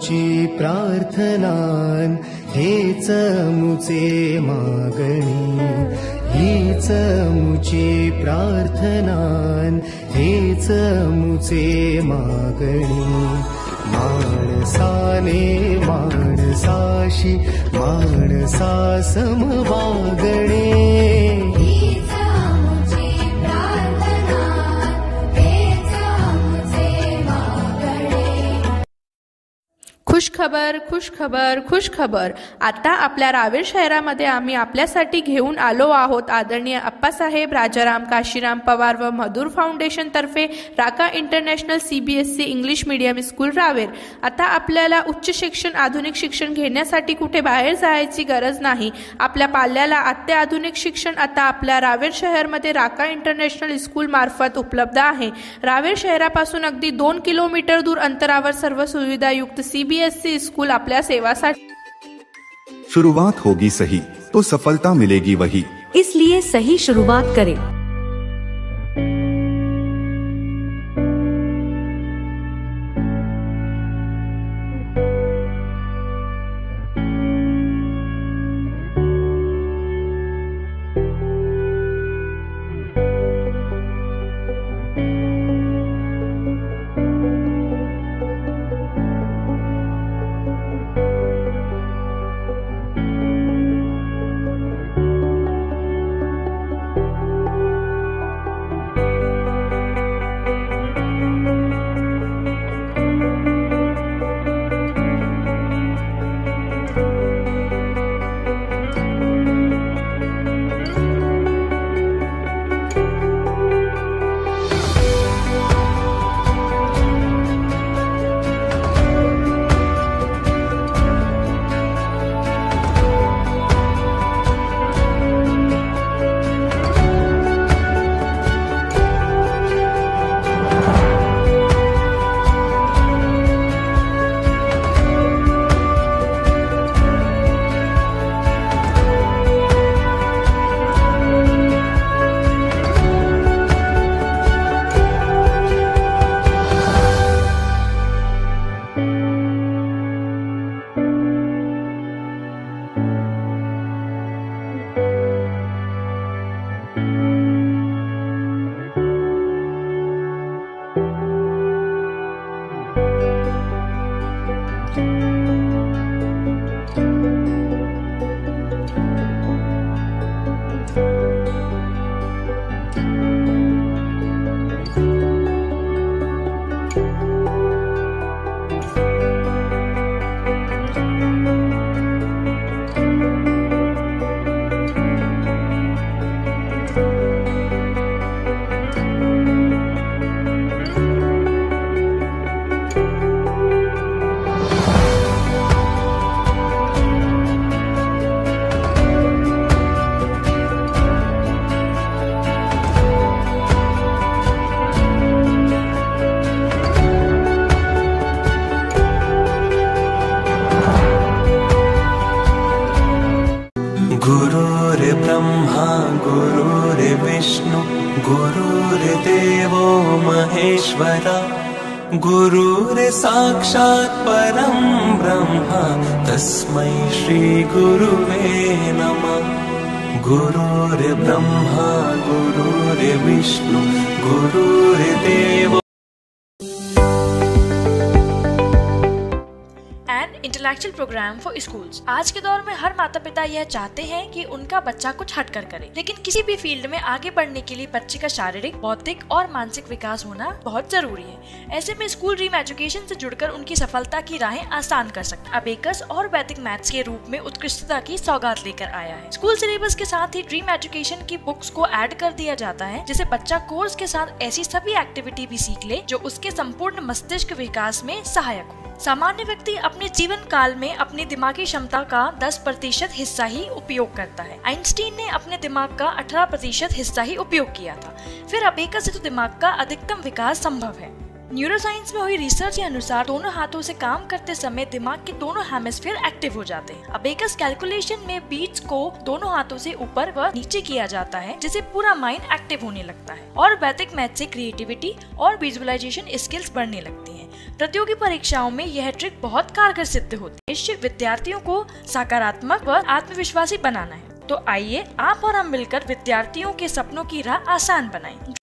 मुची प्रार्थनान हेच मुचे मागणी, हीच मुची प्रार्थनान हेच मुचे मागणी। माणसाने माणसाशी माणसा सम वागणे, खुशखबर खुशखबर खुशखबर। आता आपल्या रावेर शहरामध्ये आम्ही आपल्यासाठी घेऊन आलो आहोत आदरणीय अप्पासाहेब राजाराम काशीराम पवार व मधुर फाउंडेशन तर्फे Raka international CBSE English medium school Raver. आता आपल्याला उच्च शिक्षण आधुनिक शिक्षण घेण्यासाठी कुठे बाहेर जायची गरज नाही। आपल्या पाल्याला अत्याधुनिक शिक्षण आता आपल्या रावेर शहरामध्ये राका इंटरनॅशनल स्कूल मार्फत उपलब्ध आहे। रावेर शहरापासून अगदी 2 किलोमीटर दूर अंतरावर सर्व सुविधायुक्त CBSE स्कूल आपल्या सेवासाठी। शुरुआत होगी सही तो सफलता मिलेगी वही, इसलिए सही शुरुआत करें। गुरुर्ब्रह्मा गुरुर्विष्णु गुरुर्देवो महेश्वरा, गुरुर्साक्षात् परं ब्रह्म तस्मै श्री गुरुवे नमः। गुरुर्ब्रह्मा गुरुर्विष्णु गुरुर्देवो। Intellectual programme for schools. आज के दौर में हर माता पिता यह चाहते हैं कि उनका बच्चा कुछ हटकर करे, लेकिन किसी भी फील्ड में आगे बढ़ने के लिए बच्चे का शारीरिक, बौद्धिक और मानसिक विकास होना बहुत जरूरी है। ऐसे में स्कूल ड्रीम एजुकेशन से जुड़कर उनकी सफलता की राहें आसान कर सकता है। अबेकस और वैदिक मैथ्स के रूप में उत्कृष्टता की सौगात लेकर आया है। स्कूल सिलेबस के साथ ही ड्रीम एजुकेशन की बुक्स को ऐड कर दिया जाता है, जिससे बच्चा कोर्स के साथ ऐसी सभी एक्टिविटी भी सीख ले जो उसके संपूर्ण मस्तिष्क विकास में सहायक हो। सामान्य व्यक्ति अपने जीवन काल में अपनी दिमागी क्षमता का 10% हिस्सा ही उपयोग करता है। आइंस्टीन ने अपने दिमाग का 18% हिस्सा ही उपयोग किया था। फिर अबेकस से तो दिमाग का अधिकतम विकास संभव है। न्यूरोसाइंस में हुई रिसर्च के अनुसार दोनों हाथों से काम करते समय दिमाग के दोनों हेमिस्फीयर एक्टिव हो जाते हैं। अबेकस कैलकुलेशन में बीट्स को दोनों हाथों से ऊपर व नीचे किया जाता है, जिससे पूरा माइंड एक्टिव होने लगता है और वैदिक मैथ से क्रिएटिविटी और विजुअलाइजेशन स्किल्स बढ़ने लगती हैं। प्रतियोगी परीक्षाओं में यह ट्रिक बहुत कारगर सिद्ध होती है। उद्देश्य विद्यार्थियों को सकारात्मक व आत्मविश्वासी बनाना है। तो आइए आप और हम मिलकर विद्यार्थियों के सपनों की राह आसान बनाएं।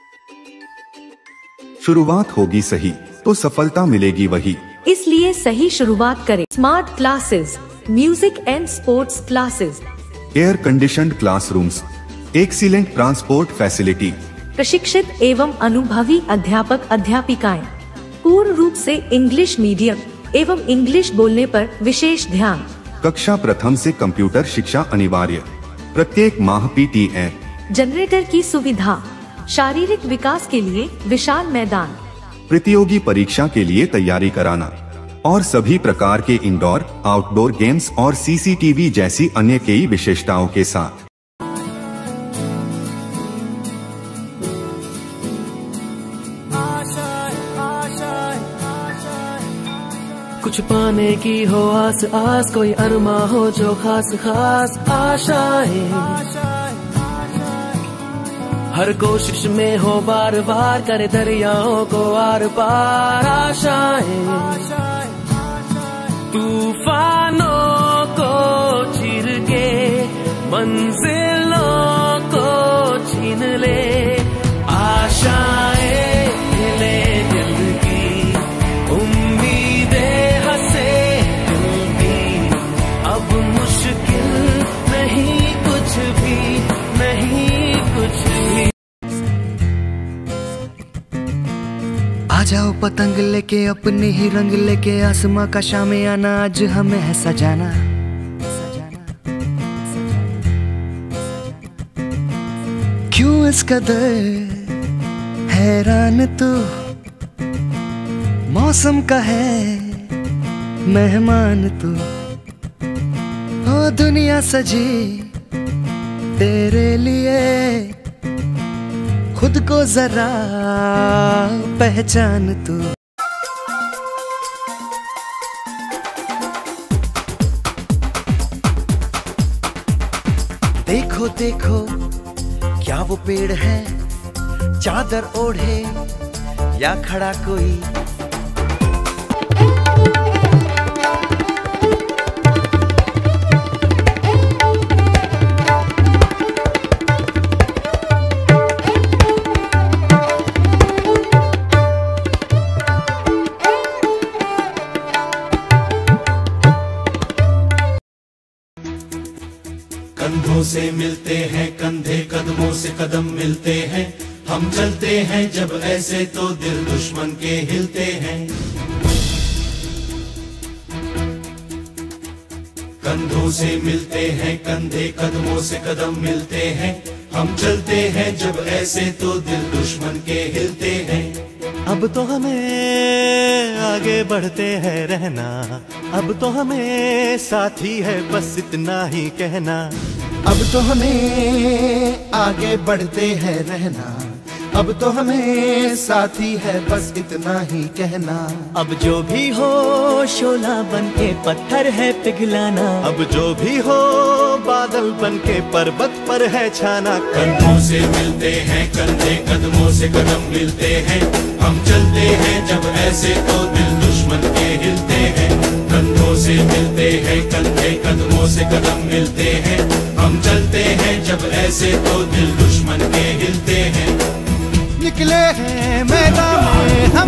शुरुआत होगी सही तो सफलता मिलेगी वही, इसलिए सही शुरुआत करें। Smart classes, music and sports classes, air conditioned classrooms, excellent transport facility, प्रशिक्षित एवं अनुभवी अध्यापक अध्यापिकाएं, पूर्ण रूप से इंग्लिश मीडियम एवं इंग्लिश बोलने पर विशेष ध्यान। कक्षा प्रथम से कंप्यूटर शिक्षा अनिवार्य, प्रत्येक माह PT जनरेटर की सुविधा, शारीरिक विकास के लिए विशाल मैदान, प्रतियोगी परीक्षा के लिए तैयारी कराना और सभी प्रकार के इंडोर आउटडोर गेम्स और CCTV जैसी अन्य कई विशेषताओं के साथ। कुछ पाने की हो आस आस, कोई अरमा हो जो खास खास आशाएं, हर कोशिश में हो बार बार, करे दरियाओं को आर पार आशाएं, तूफानों को चीर के मंजिलों को छीन ले, आशाएं हिले दिल की, उम्मीदें हंसे दिल की, अब मुश्किल नहीं कुछ भी, नहीं कुछ भी। आ जाओ पतंग लेके अपने ही रंग लेके, आसमां का शामे आना आज हमें है सजाना। क्यों इस कदर हैरान तू, मौसम का है मेहमान तू, ओ दुनिया सजी तेरे लिए, खुद को जरा पहचान तू। देखो देखो क्या वो पेड़ है, चादर ओढ़े या खड़ा कोई, कंधों से मिलते हैं कंधे, कदमों से कदम मिलते हैं, हम चलते हैं जब ऐसे तो दिल दुश्मन के हिलते हैं। कंधों से मिलते हैं कंधे, कदमों से कदम मिलते हैं, हम चलते हैं जब ऐसे तो दिल दुश्मन के हिलते हैं। अब तो हमें आगे बढ़ते हैं रहना, अब तो हमें साथी है बस इतना ही कहना। अब तो हमें आगे बढ़ते हैं रहना, अब तो हमें साथी है बस इतना ही कहना। अब जो भी हो शोला बन के पत्थर है पिघलाना, अब जो भी हो बादल बन के पर्वत पर है छाना। कंधों से मिलते हैं कंधे, कदमों से कदम मिलते हैं, हम चलते हैं जब ऐसे तो दिल दुश्मन के हिलते हैं। कंधों से मिलते हैं कंधे, कदमों से कदम मिलते हैं, हम चलते हैं जब ऐसे तो दिल दुश्मन के हिलते हैं। निकले हैं मैदान में हम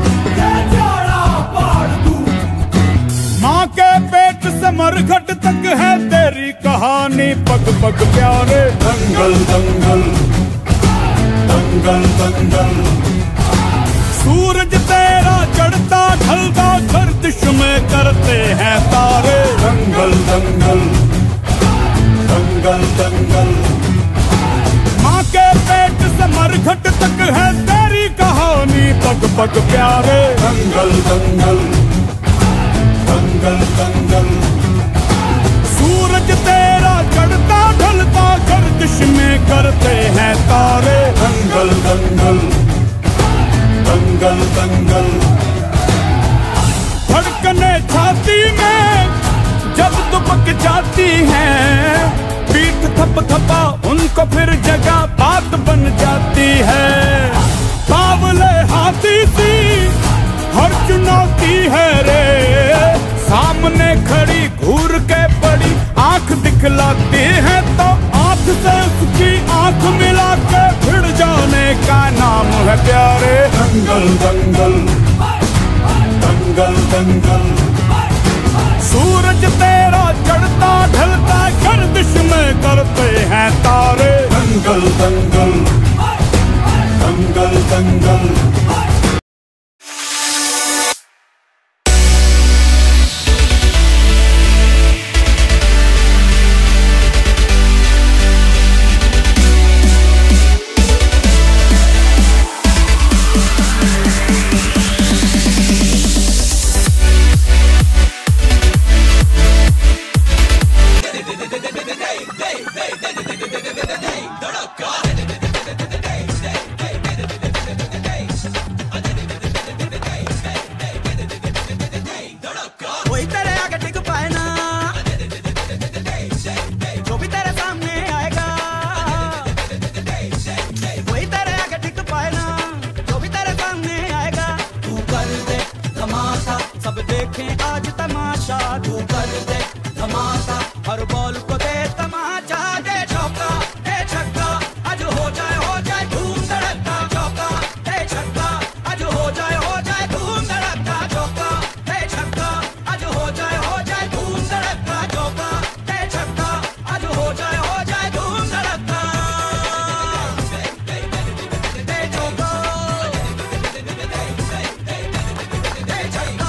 माँ के पेट से मरघट तक है तेरी कहानी, पग पग प्यारे। दंगल दंगल दंगल दंगल, सूरज तेरा चढ़ता ढलता गर्दिश में करते हैं तारे। दंगल दंगल दंगल दंगल, माँ के पेट से मरघट तक है तेरी कहानी, पग पग प्यारे। दंगल दंगल दंगल दंगल, सूरज तेरा चढ़ता ढलता गर्दिश में करते हैं तारे। दंगल दंगल दंगल दंगल, धड़कने छाती में जब दुबक जाती हैं, पीठ थप थपा उनको फिर जगह बात बन जाती है। बावले हाथी सी हर चुनौती है रे सामने खड़ी घूर के बड़ी आंख दिखलाती है तो आंख से उसकी आंख मिला के भिड़ जाने का नाम है प्यारे। दंगल दंगल दंगल दंगल सूरज तेरा चढ़ता ढलता गर्दिश में करते हैं तारे। दंगल दंगल दंगल दंगल आज तमाशा तू कर दे धमाका हर बॉल को दे तमाचा दे चौका दे छक्का आज हो जाए धूम धड़का चौका दे छक्का आज हो जाए धूम धड़का चौका दे छक्का आज हो जाए धूम धड़का चौका दे छक्का आज हो जाए धूम धड़का दे चौका दे छक्का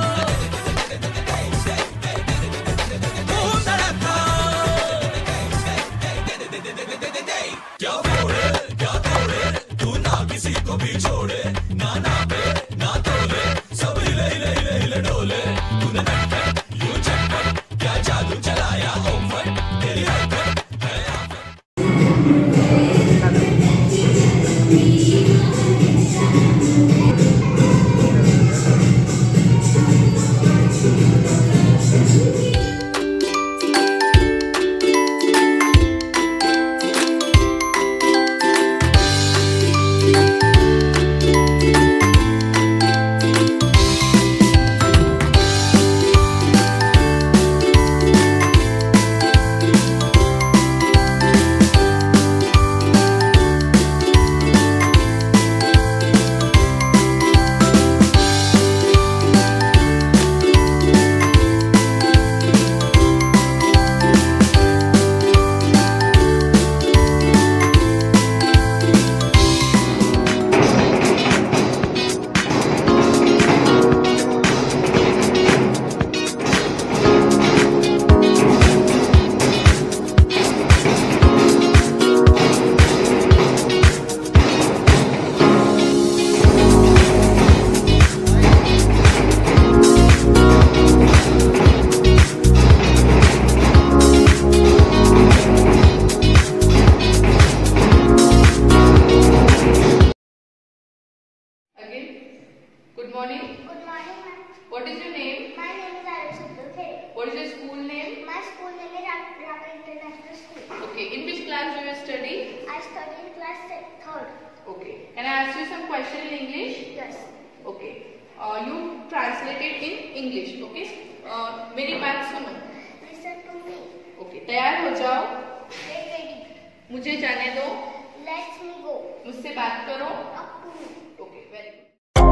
Good morning. Good morning, ma'am. What is your name? My name is Arush Abdul. What is your school name? My school name is Raka International School. Okay. In which class do you study? I study in class 3rd. Okay. Can I ask you some question in English? Yes. Okay. You translate it in English. Okay. मेरी बात सुनो. Listen to me. Okay. तैयार हो जाओ. Get ready. मुझे जाने दो. Let me go. मुझसे बात करो. Up to me. Okay. Very good.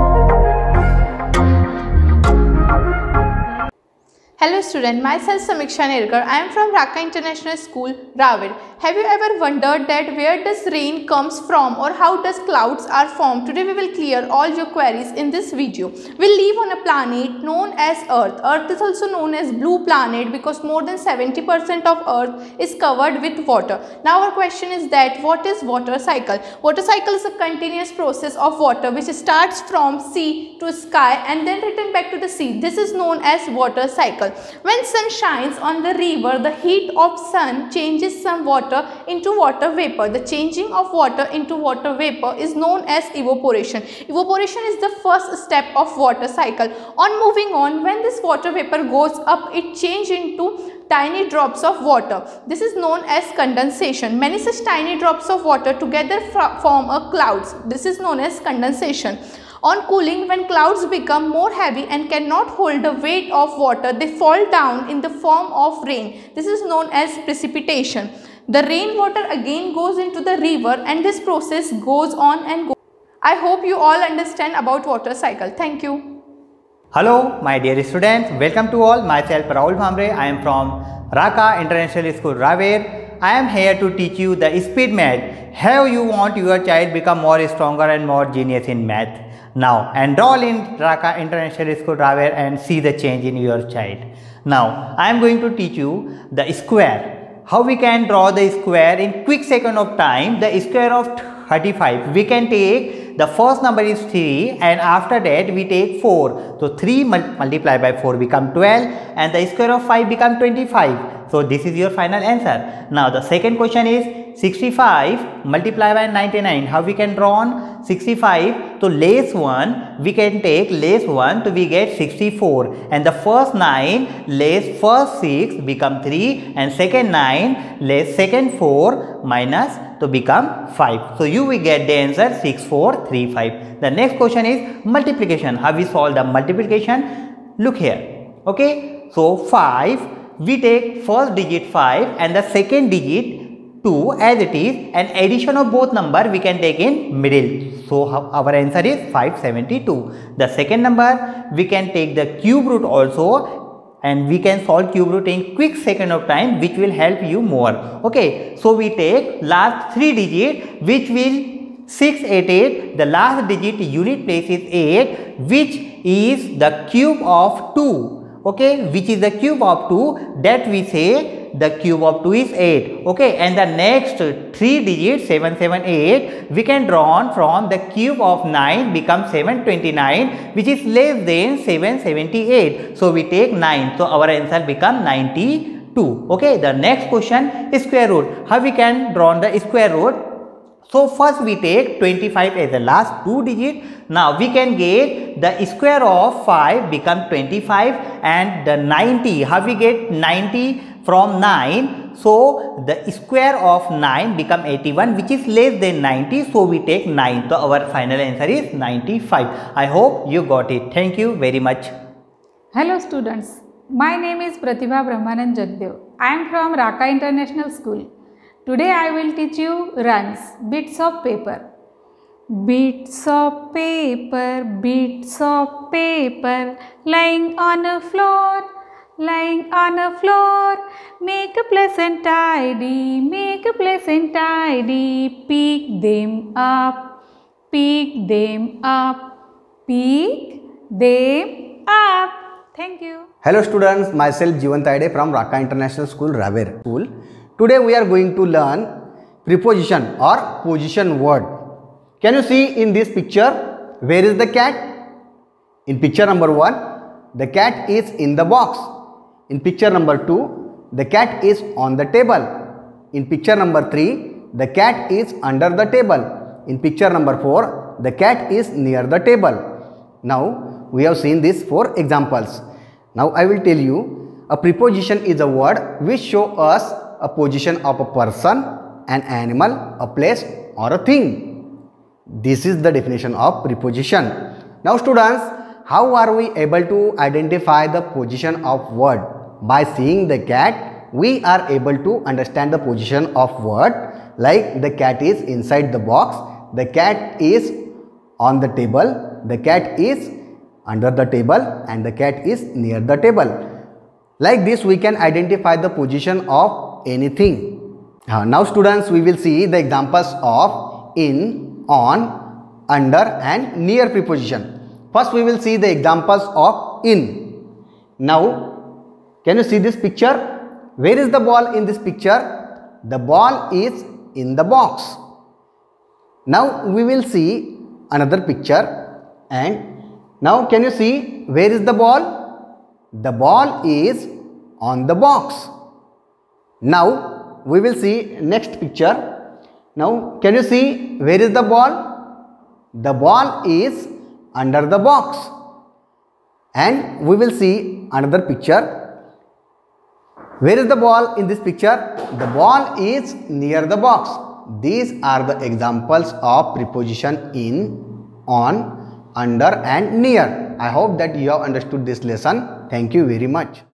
Hello student, myself Samiksha Nerkar. I am from Raka International School, Ravir. Have you ever wondered that where does rain comes from or how does clouds are formed? Today we will clear all your queries in this video. We live on a planet known as Earth. Earth is also known as blue planet because more than 70% of Earth is covered with water. Now our question is that what is water cycle? Water cycle is a continuous process of water which starts from sea to sky and then return back to the sea. This is known as water cycle. When sun shines on the river, the heat of sun changes some water into water vapor. The changing of water into water vapor is known as evaporation. Evaporation is the first step of water cycle. On moving on, when this water vapor goes up, it changes into tiny drops of water. This is known as condensation. Many such tiny drops of water together form a clouds. This is known as condensation. On cooling, when clouds become more heavy and cannot hold the weight of water, they fall down in the form of rain. This is known as precipitation. The rainwater again goes into the river and this process goes on and goes. I hope you all understand about water cycle. Thank you. Hello, my dear students. Welcome to all. Myself Rahul Bhamre. I am from Raka International School, Raver. I am here to teach you the speed math. How you want your child become more stronger and more genius in math. Now enroll in Raka International School, Raver and see the change in your child. Now I am going to teach you the square. How we can draw the square in quick second of time. The square of 35. We can take the first number is 3 and after that we take 4. So 3 multiplied by 4 become 12 and the square of 5 become 25. So this is your final answer. Now the second question is 65 multiplied by 99. How we can draw on 65? So less 1 we can take less 1 to we get 64 and the first 9 less first 6 become 3 and second 9 less second 4 minus to become 5. So you will get the answer 6435. The next question is multiplication. How we solve the multiplication? Look here. Okay. So 5 we take first digit 5 and the second digit 2 as it is and addition of both number we can take in middle. So our answer is 572. The second number we can take the cube root also and we can solve cube root in quick second of time which will help you more. Okay. So we take last 3 digit which will 688. The last digit unit place is 8 which is the cube of 2. Okay, which is the cube of 2, that we say the cube of 2 is 8. Okay, and the next 3 digits 778 we can draw on from the cube of 9 becomes 729 which is less than 778. So we take 9. So our answer become 92. Okay, the next question is square root. How we can draw on the square root? So first we take 25 as the last 2 digit. Now we can get the square of 5 become 25 and the 90. How we get 90 from 9? So the square of 9 become 81 which is less than 90. So we take 9. So our final answer is 95. I hope you got it. Thank you very much. Hello students. My name is Pratibha Brahmanand Jagdev. I am from Raka International School. Today I will teach you runs, bits of paper. Bits of paper, lying on a floor, make a pleasant tidy, pick them up, pick them up. Thank you. Hello students, myself Jeevan Taide from Raka International School, Raver School. Today we are going to learn preposition or position word. Can you see in this picture where is the cat? In picture number 1, the cat is in the box. In picture number 2, the cat is on the table. In picture number 3, the cat is under the table. In picture number 4, the cat is near the table. Now we have seen these 4 examples. Now I will tell you, a preposition is a word which shows us a position of a person, an animal, a place or a thing. This is the definition of preposition. Now students, how are we able to identify the position of word? By seeing the cat, we are able to understand the position of word, like the cat is inside the box, the cat is on the table, the cat is under the table and the cat is near the table. Like this we can identify the position of anything. Now students, we will see the examples of in, on, under and near preposition. First we will see the examples of in. Now can you see this picture? Where is the ball in this picture? The ball is in the box. Now we will see another picture and now can you see where is the ball? The ball is on the box. Now we will see next picture. Now can you see where is the ball? The ball is under the box. And we will see another picture. Where is the ball in this picture? The ball is near the box. These are the examples of preposition in, on, under and near. I hope that you have understood this lesson. Thank you very much.